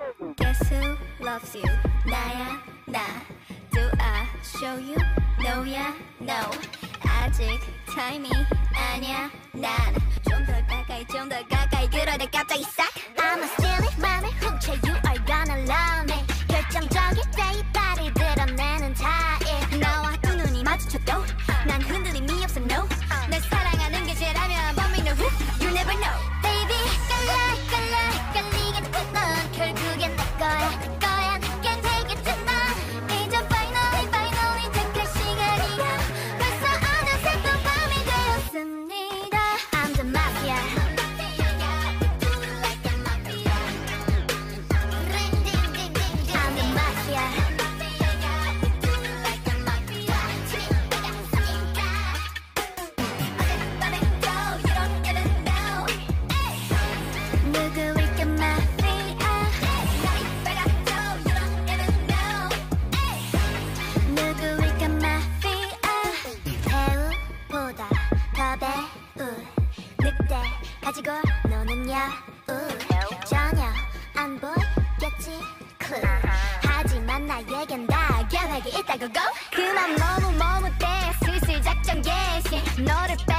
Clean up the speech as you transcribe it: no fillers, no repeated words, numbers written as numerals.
Guess who loves you? 나야 나. Do I show you? No야 no. 아직 타임이 아니야 난. 좀 더 가까이 좀 더 가까이 그러다 갑자기 싹. I'ma steal it 맘을 훔쳐 You are gonna love me. 결정적일 때 이빨을 드러내는 타입. 나와 두 눈이 마주쳐도 난 흔들림이 없어 no. 날 사랑하는 게 죄라면 But me know who you never know. Baby 깔리게 된 넌 결국엔 내 거야 내 거야 내게 되겠지 넌. 이제 finally 택할 시간이야. 벌써 어느새 또 밤이 되었습니다. I'm the mafia. I'm the mafia. 누구일까 마피아. 누구일까 마피아. 배우보다 더 배우. 늑대 가지고 노는 여우. 전혀 안 보이겠지 clue. 하지만 나에겐 다 계획이 있다고 go. 그만 너무 머뭇대 슬슬 작전 개시. 너를 빼